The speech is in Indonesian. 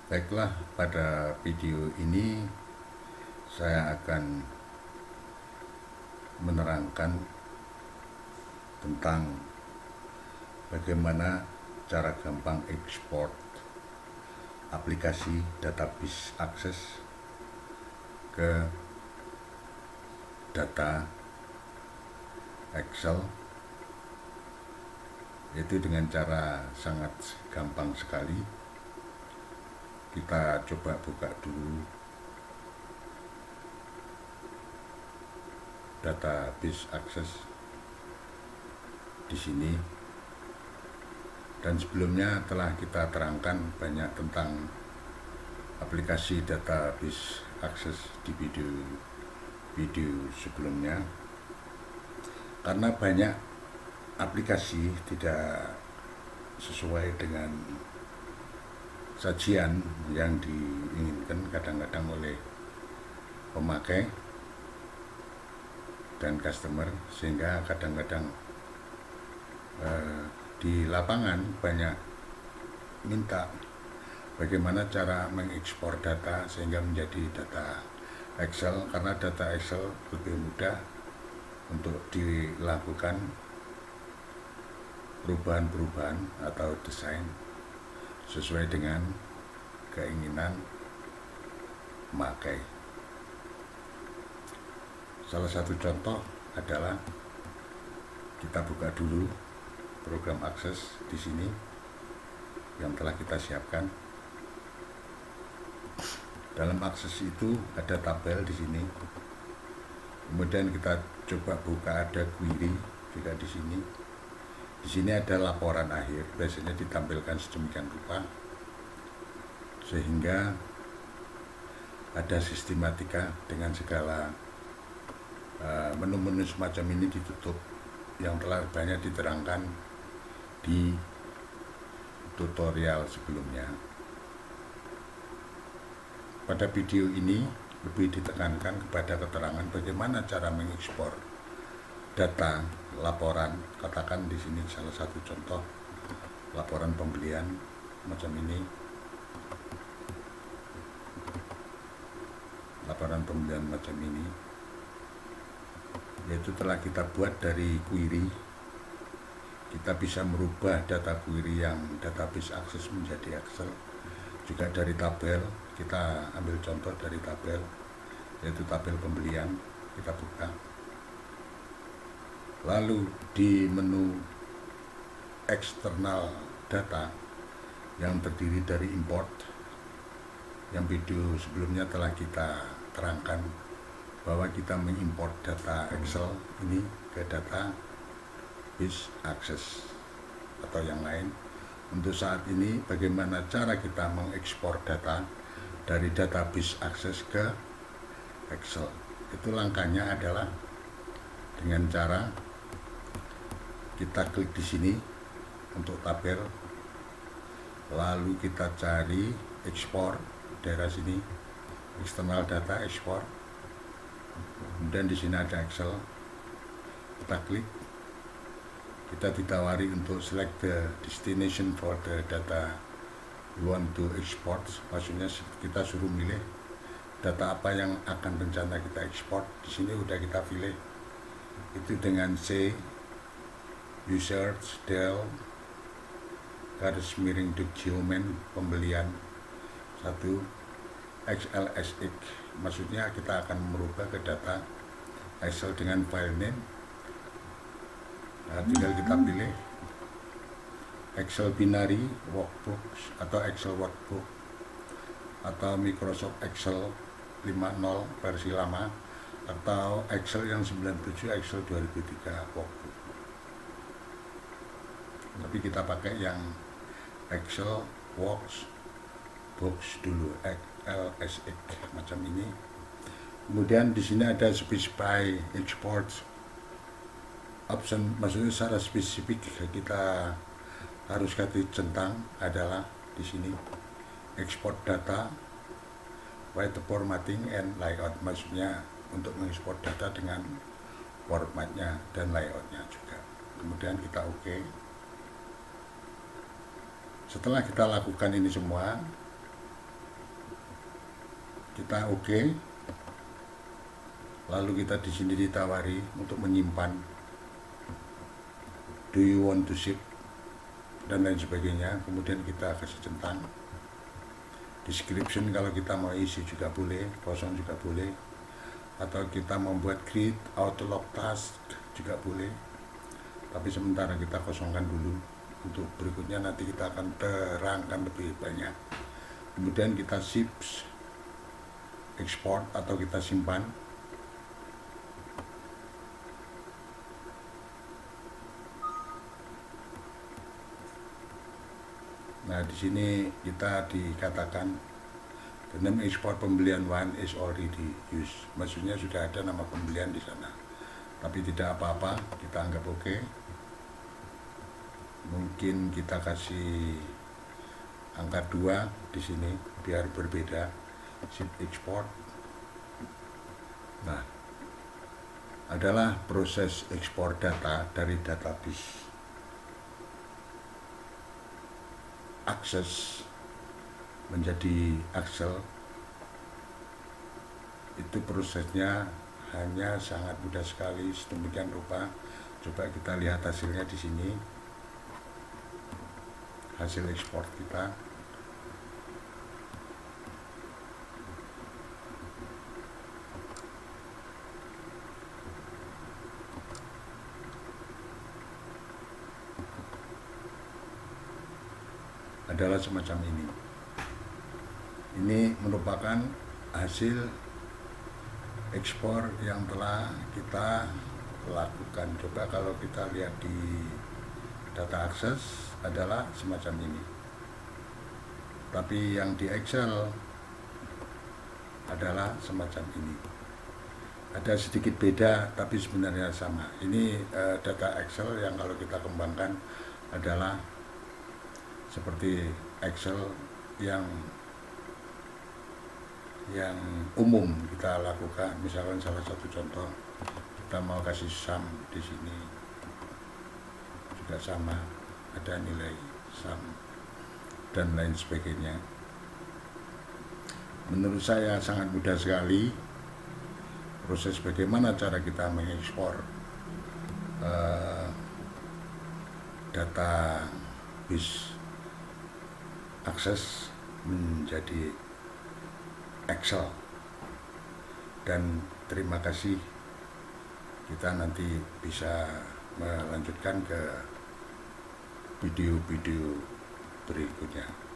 Baiklah, pada video ini saya akan menerangkan tentang bagaimana cara gampang ekspor aplikasi database akses ke data Excel, yaitu dengan cara sangat gampang sekali. Kita coba buka dulu database akses di sini, dan sebelumnya telah kita terangkan banyak tentang aplikasi database akses di video sebelumnya. Karena banyak aplikasi tidak sesuai dengan sajian yang diinginkan kadang-kadang oleh pemakai dan customer, sehingga kadang-kadang di lapangan banyak minta bagaimana cara mengekspor data sehingga menjadi data Excel, karena data Excel lebih mudah untuk dilakukan perubahan-perubahan atau desain sesuai dengan keinginan memakai. Salah satu contoh adalah kita buka dulu program akses di sini yang telah kita siapkan. Dalam akses itu ada tabel di sini. Kemudian kita coba buka, ada query juga di sini. Di sini ada laporan akhir, biasanya ditampilkan sedemikian rupa sehingga ada sistematika dengan segala menu-menu semacam ini ditutup, yang telah banyak diterangkan di tutorial sebelumnya. Pada video ini lebih ditekankan kepada keterangan bagaimana cara mengekspor data laporan. Katakan di sini salah satu contoh laporan pembelian macam ini, laporan pembelian macam ini, yaitu telah kita buat dari query. Kita bisa merubah data query yang database akses menjadi Excel. Juga dari tabel, kita ambil contoh dari tabel, yaitu tabel pembelian. Kita buka, lalu di menu eksternal data yang terdiri dari import, yang video sebelumnya telah kita terangkan bahwa kita mengimport data Excel ini ke data database akses atau yang lain. Untuk saat ini bagaimana cara kita mengekspor data dari database akses ke Excel? Itu langkahnya adalah dengan cara kita klik di sini untuk tabel, lalu kita cari ekspor daerah sini, external data ekspor. Kemudian di sini ada Excel, kita klik. Kita ditawari untuk select the destination for the data you want to export. Maksudnya kita suruh milih data apa yang akan rencana kita ekspor. Di sini udah kita pilih, itu dengan C, users, del, garis miring document pembelian 1, XLSX. Maksudnya kita akan merubah ke data Excel dengan file name. Nah, tinggal kita pilih Excel Binary Workbook atau Excel Workbook atau Microsoft Excel 5.0 versi lama, atau Excel yang 97, Excel 2003 Workbook. Tapi kita pakai yang Excel Workbooks dulu, XLSX macam ini. Kemudian di sini ada specify export option, maksudnya secara spesifik kita harus ganti centang adalah di sini export data with formatting and layout, maksudnya untuk mengekspor data dengan formatnya dan layoutnya juga. Kemudian kita OK. Setelah kita lakukan ini semua, kita oke, lalu kita di sini ditawari untuk menyimpan, do you want to ship, dan lain sebagainya. Kemudian kita kasih centang description, kalau kita mau isi juga boleh, kosong juga boleh, atau kita membuat create auto-log task juga boleh, tapi sementara kita kosongkan dulu. Untuk berikutnya nanti kita akan terangkan lebih banyak. Kemudian kita ship, export atau kita simpan. Nah, di sini kita dikatakan the name export pembelian one is already used. Maksudnya sudah ada nama pembelian di sana. Tapi tidak apa-apa, kita anggap oke. Mungkin kita kasih angka 2 di sini biar berbeda. Ship export. Nah, adalah proses ekspor data dari database Access menjadi Excel. Itu prosesnya hanya sangat mudah sekali, sedemikian rupa. Coba kita lihat hasilnya di sini, hasil ekspor kita. Adalah semacam ini. Ini merupakan hasil ekspor yang telah kita lakukan. Coba kalau kita lihat di data akses adalah semacam ini. Tapi yang di Excel adalah semacam ini. Ada sedikit beda tapi sebenarnya sama. Ini data Excel yang kalau kita kembangkan adalah seperti Excel yang umum kita lakukan. Misalkan salah satu contoh, kita mau kasih sum di sini juga sama, ada nilai sum dan lain sebagainya. Menurut saya sangat mudah sekali proses bagaimana cara kita mengekspor data base akses menjadi Excel. Dan terima kasih, kita nanti bisa melanjutkan ke video-video berikutnya.